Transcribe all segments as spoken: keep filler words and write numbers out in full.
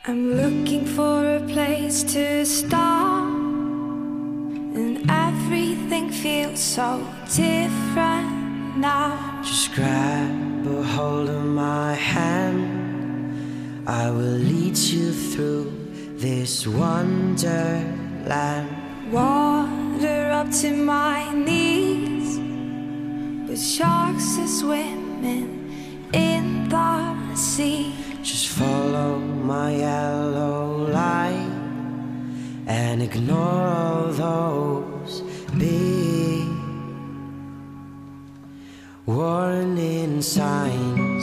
I'm looking for a place to start, and everything feels so different now. Just grab a hold of my hand, I will lead you through this wonderland. Water up to my knees, but sharks are swimming in the sea. Just follow my yellow light and ignore all those big warning signs.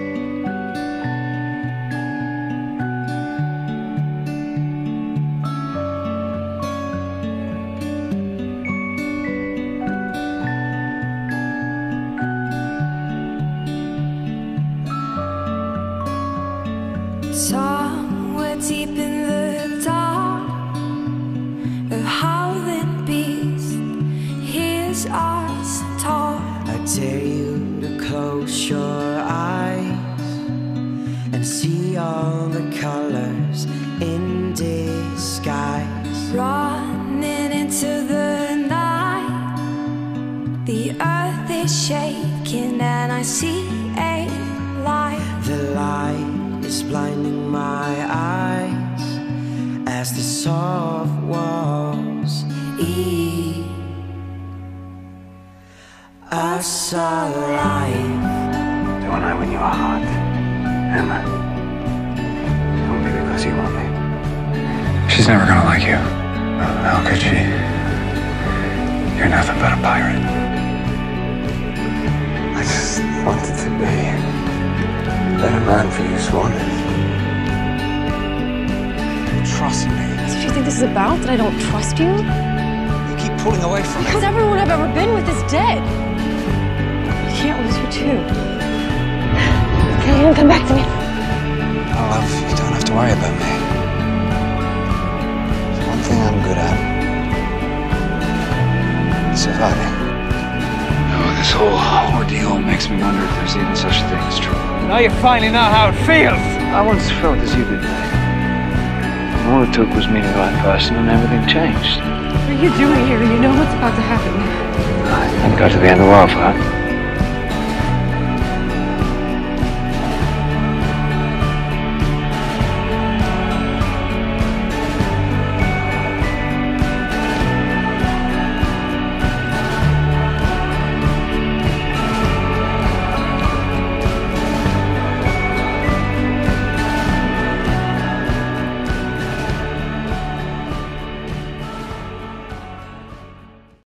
Somewhere deep in the dark, a howling beast hears us talk. I dare you to close your eyes and see all the colors in disguise. Running into the night, the earth is shaking and I see a light. The light is blinding my eyes as the soft walls eat us alive. Don't I win you a heart, Emma? Only because you want me. She's never gonna like you. How could she? You're nothing but a pirate. I just wanted to be a better man for you, Swan. Trust me. That's what you think this is about? That I don't trust you? You keep pulling away from me. Because everyone I've ever been with is dead. I can't lose you too. Killian, come back to me. Oh, love, you don't have to worry about me. There's one thing I'm good at. Surviving. Oh, this whole ordeal makes me wonder if there's even such a thing as true. Now you finally know how it feels. I once felt as you did, mate. All it took was meeting the right person and everything changed. What are you doing here? You know what's about to happen. I didn't go to the end of the world for that.